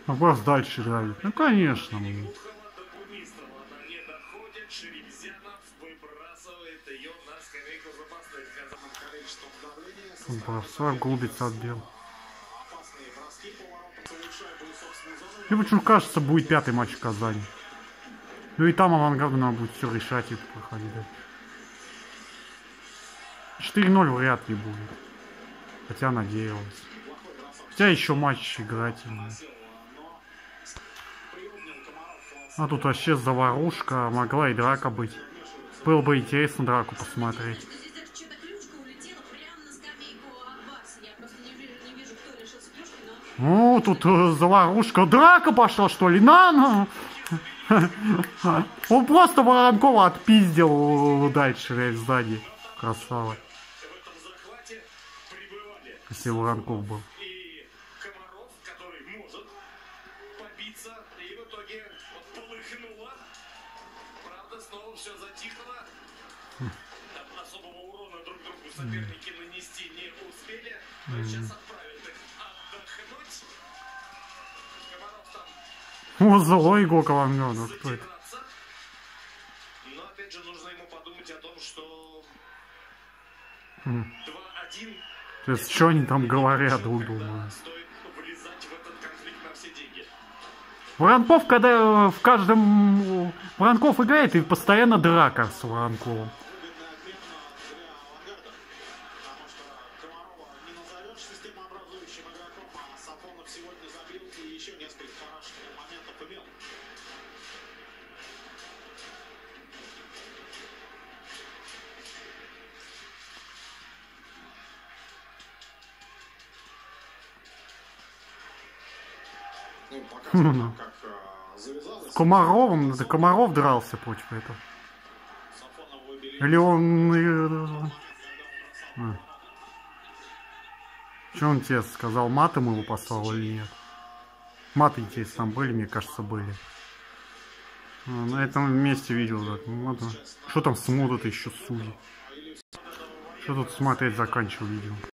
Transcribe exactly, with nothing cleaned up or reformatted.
Вопрос дальше играет. Ну конечно. Бросок голубица отбил. Мне почему кажется, будет пятый матч в Казани. Ну и там Авангарду надо будет все решать и проходить. четыре ноль вряд ли будет. Хотя надеялась. Хотя еще матч играть. А тут вообще заварушка. Могла и драка быть. Было бы интересно драку посмотреть. Ну, тут э, заварушка. Драка пошла, что ли? На, на! Он просто Воронкова отпиздил дальше сзади. Красава. Если Воронков был. Соперники нанести не успели, но сейчас отправят их отдохнуть. Комаров там... О, злой Гока Вангана, кто это? Но опять же нужно ему подумать о том, что два один. То есть что они там говорят друг другу? Стоит влезать в этот конфликт на все деньги. Воронков, когда в каждом... Воронков играет, и постоянно драка с Воронковым. Ну, как, с Комаровым, это Комаров дрался против этого. Или он... А. Что он тебе сказал, матом его послал или нет? Маты, интересно, там были, мне кажется, были. А, на этом месте видел, так. Ну, что там смотрят еще судьи? Что тут смотреть, заканчивал видео.